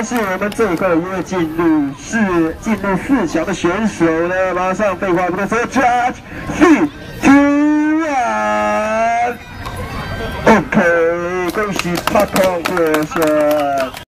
是我们这一块因为进入4强的选手呢，马上废话不多说 ，Judge 3、2、1 ，OK， 恭喜 Paco 获胜。